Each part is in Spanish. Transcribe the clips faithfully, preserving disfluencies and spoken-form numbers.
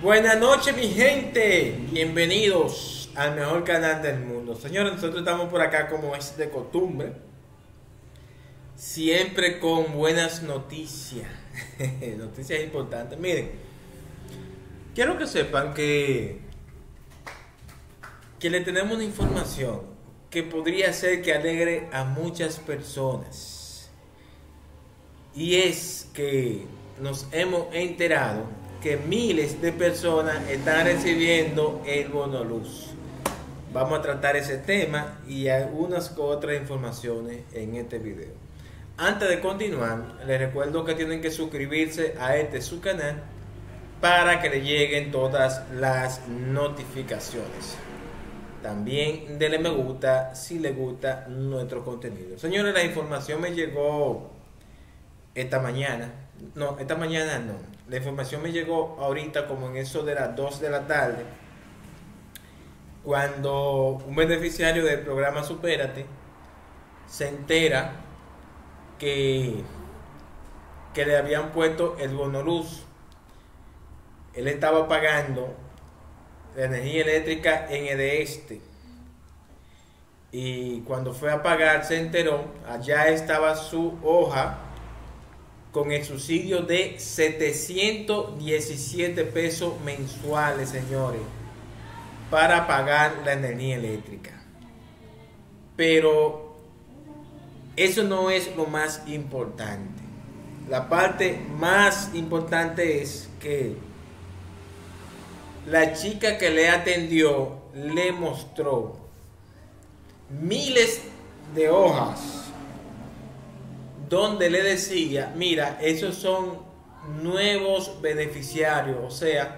Buenas noches, mi gente, bienvenidos al mejor canal del mundo. Señores, nosotros estamos por acá como es de costumbre, siempre con buenas noticias, noticias importantes. Miren, quiero que sepan que, que le tenemos una información que podría ser que alegre a muchas personas. Y es que nos hemos enterado que miles de personas están recibiendo el bono luz. Vamos a tratar ese tema y algunas otras informaciones en este video. Antes de continuar, les recuerdo que tienen que suscribirse a este su canal para que le lleguen todas las notificaciones. También denle me gusta si les gusta nuestro contenido. Señores, la información me llegó esta mañana. No, esta mañana no. La información me llegó ahorita como en eso de las dos de la tarde, cuando un beneficiario del programa Supérate se entera que, que le habían puesto el bono luz. Él estaba pagando la energía eléctrica en el este. Y cuando fue a pagar se enteró, allá estaba su hoja con el subsidio de setecientos diecisiete pesos mensuales, señores, para pagar la energía eléctrica. Pero eso no es lo más importante. La parte más importante es que la chica que le atendió le mostró miles de hojas donde le decía, mira, esos son nuevos beneficiarios, o sea,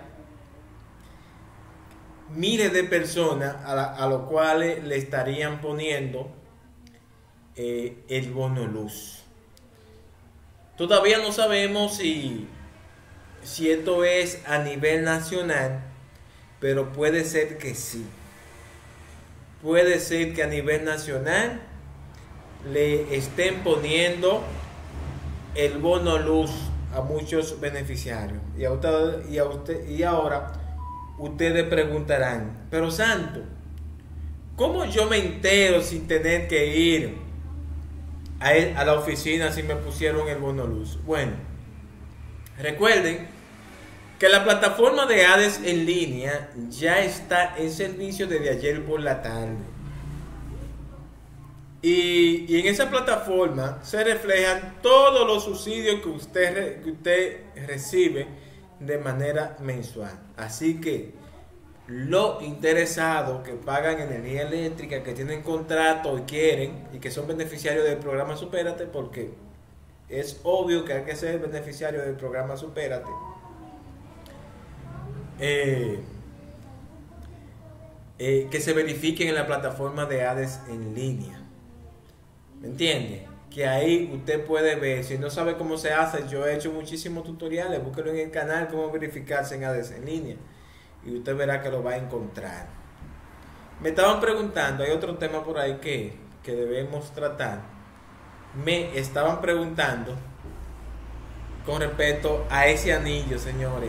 miles de personas a, la, a los cuales le estarían poniendo eh, el bono luz. Todavía no sabemos si, si esto es a nivel nacional, pero puede ser que sí. Puede ser que a nivel nacional le estén poniendo el bono luz a muchos beneficiarios. Y, a usted, y, a usted, y ahora ustedes preguntarán, pero Santo, ¿cómo yo me entero sin tener que ir a, a la oficina si me pusieron el bono luz? Bueno, recuerden que la plataforma de Hades en línea ya está en servicio desde ayer por la tarde. Y, y en esa plataforma se reflejan todos los subsidios que usted, que usted recibe de manera mensual. Así que los interesados que pagan energía eléctrica, que tienen contrato y quieren, y que son beneficiarios del programa Supérate, porque es obvio que hay que ser beneficiario del programa Supérate, eh, eh, que se verifiquen en la plataforma de Hades en línea. ¿Me entiende? Que ahí usted puede ver. Si no sabe cómo se hace, yo he hecho muchísimos tutoriales. Búsquelo en el canal, cómo verificarse en Hades en línea, y usted verá que lo va a encontrar. Me estaban preguntando, hay otro tema por ahí que, que debemos tratar. Me estaban preguntando con respecto a ese anillo, señores.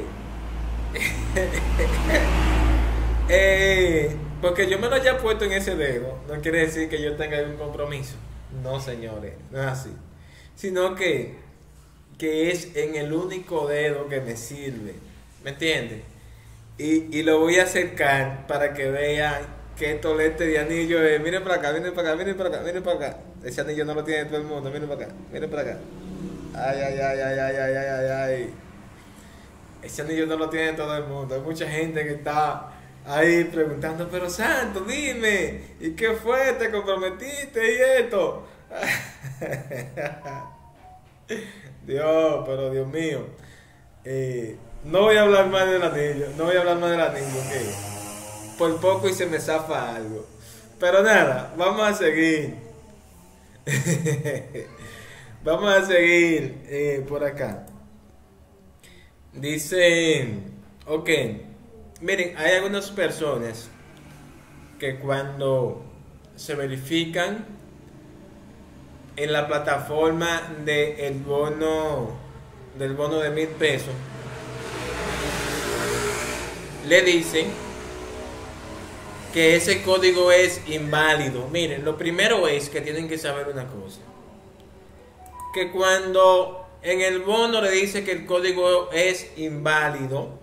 eh, porque yo me lo haya puesto en ese dedo no quiere decir que yo tenga un compromiso. No, señores, no es así. Sino que, que es en el único dedo que me sirve. ¿Me entienden? Y, y lo voy a acercar para que vean qué tolete de anillo es. Miren para acá, miren para acá, miren para acá, miren para acá. Ese anillo no lo tiene todo el mundo. Miren para acá, miren para acá. Ay, ay, ay, ay, ay, ay, ay, ay, ay. Ese anillo no lo tiene todo el mundo. Hay mucha gente que está ahí preguntando, pero Santo, dime, ¿y qué fue? ¿Te comprometiste y esto? Dios, pero Dios mío, eh, no voy a hablar más del anillo, no voy a hablar más del anillo, ok. Por poco y se me zafa algo. Pero nada, vamos a seguir. Vamos a seguir eh, por acá. Dice, ok. Miren, hay algunas personas que cuando se verifican en la plataforma de el bono del bono de mil pesos, le dicen que ese código es inválido. Miren, lo primero es que tienen que saber una cosa. Que cuando en el bono le dice que el código es inválido,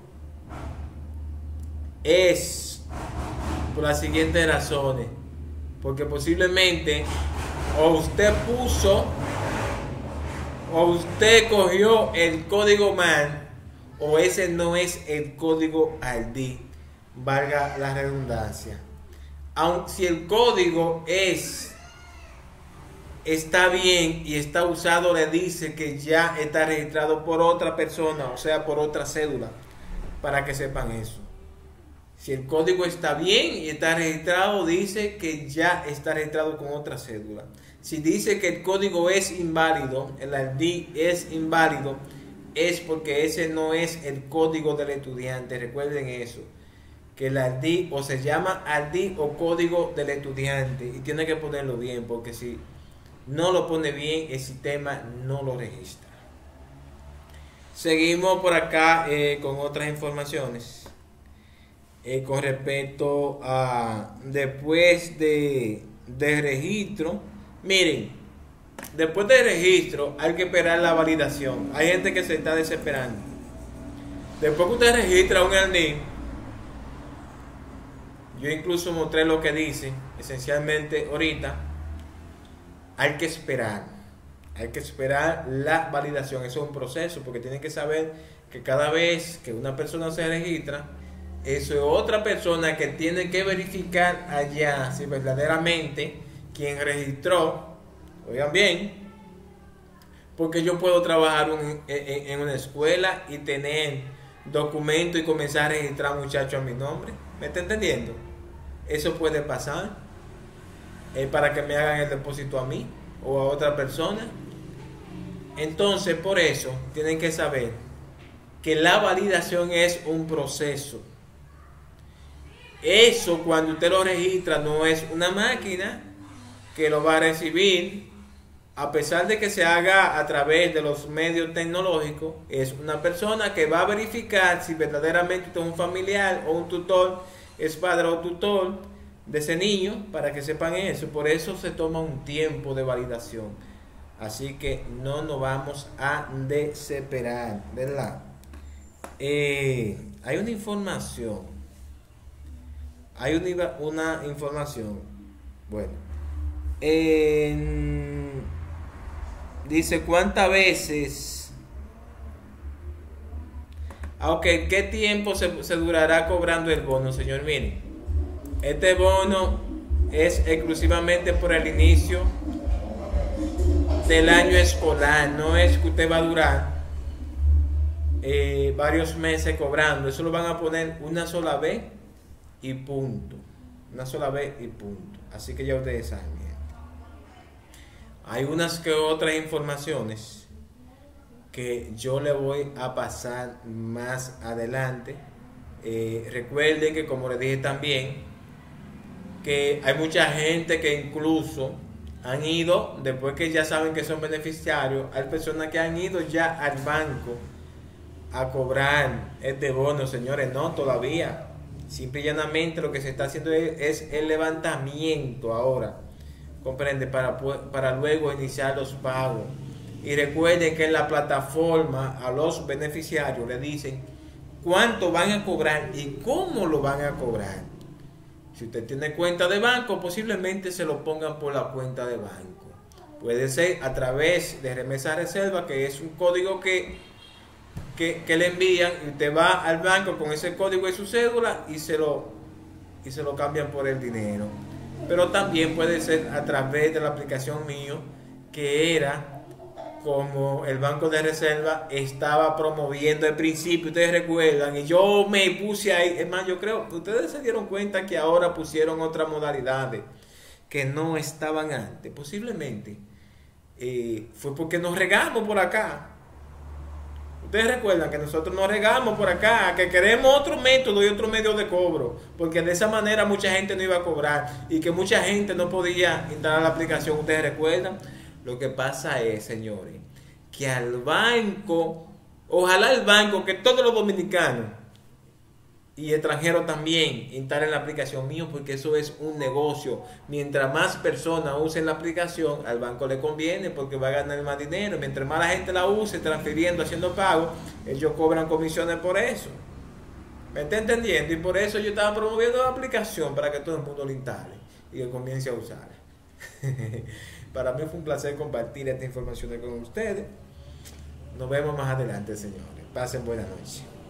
es por las siguientes razones. Porque posiblemente o usted puso o usted cogió el código mal, o ese no es el código I D, valga la redundancia. Aun si el código es está bien y está usado, le dice que ya está registrado por otra persona, o sea, por otra cédula, para que sepan eso. Si el código está bien y está registrado, dice que ya está registrado con otra cédula. Si dice que el código es inválido, el I D es inválido, es porque ese no es el código del estudiante. Recuerden eso, que el I D o se llama I D o código del estudiante, y tiene que ponerlo bien, porque si no lo pone bien, el sistema no lo registra. Seguimos por acá eh, con otras informaciones. Eh, con respecto a después de, de registro, miren, después de registro hay que esperar la validación. Hay gente que se está desesperando. Después que usted registra un I D, yo incluso mostré lo que dice esencialmente ahorita, hay que esperar. Hay que esperar la validación. Eso es un proceso, porque tienen que saber que cada vez que una persona se registra, eso es otra persona que tiene que verificar allá si verdaderamente quien registró, oigan bien, porque yo puedo trabajar un, en, en una escuela y tener documento y comenzar a registrar muchachos a mi nombre. ¿Me está entendiendo? Eso puede pasar eh, para que me hagan el depósito a mí o a otra persona. Entonces, por eso tienen que saber que la validación es un proceso. Eso, cuando usted lo registra, no es una máquina que lo va a recibir, a pesar de que se haga a través de los medios tecnológicos. Es una persona que va a verificar si verdaderamente usted es un familiar o un tutor, es padre o tutor de ese niño, para que sepan eso. Por eso se toma un tiempo de validación. Así que no nos vamos a desesperar, ¿verdad? Eh, hay una información. Hay una, una información. Bueno. Eh, dice cuántas veces. Aunque, ¿qué tiempo se, se durará cobrando el bono, señor? Miren, este bono es exclusivamente por el inicio del año escolar. No es que usted va a durar eh, varios meses cobrando. Eso lo van a poner una sola vez y punto. Una sola vez y punto. Así que ya ustedes saben. Hay unas que otras informaciones que yo le voy a pasar más adelante. Eh, recuerden que, como les dije también, que hay mucha gente que incluso han ido, después que ya saben que son beneficiarios, hay personas que han ido ya al banco a cobrar este bono. Señores, no, todavía. Simple y llanamente lo que se está haciendo es, es el levantamiento ahora, comprende, para, para luego iniciar los pagos. Y recuerden que en la plataforma a los beneficiarios le dicen cuánto van a cobrar y cómo lo van a cobrar. Si usted tiene cuenta de banco, posiblemente se lo pongan por la cuenta de banco. Puede ser a través de Remesa Reserva, que es un código que, que, que le envían, y usted va al banco con ese código y su cédula y se lo, y se lo cambian por el dinero. Pero también puede ser a través de la aplicación mío, que era como el Banco de Reserva estaba promoviendo al principio, ustedes recuerdan, y yo me puse ahí. Es más, yo creo que ustedes se dieron cuenta que ahora pusieron otras modalidades que no estaban antes. Posiblemente eh, fue porque nos regamos por acá. Ustedes recuerdan que nosotros nos regamos por acá, que queremos otro método y otro medio de cobro, porque de esa manera mucha gente no iba a cobrar y que mucha gente no podía instalar la aplicación. Ustedes recuerdan. Lo que pasa es, señores, que al banco, ojalá el banco, que todos los dominicanos y extranjeros también instalen la aplicación mío, porque eso es un negocio. Mientras más personas usen la aplicación, al banco le conviene porque va a ganar más dinero. Mientras más la gente la use, transfiriendo, haciendo pagos, ellos cobran comisiones por eso. ¿Me está entendiendo? Y por eso yo estaba promoviendo la aplicación para que todo el mundo la instale y que comience a usar. Para mí fue un placer compartir esta información con ustedes. Nos vemos más adelante, señores. Pasen buena noche.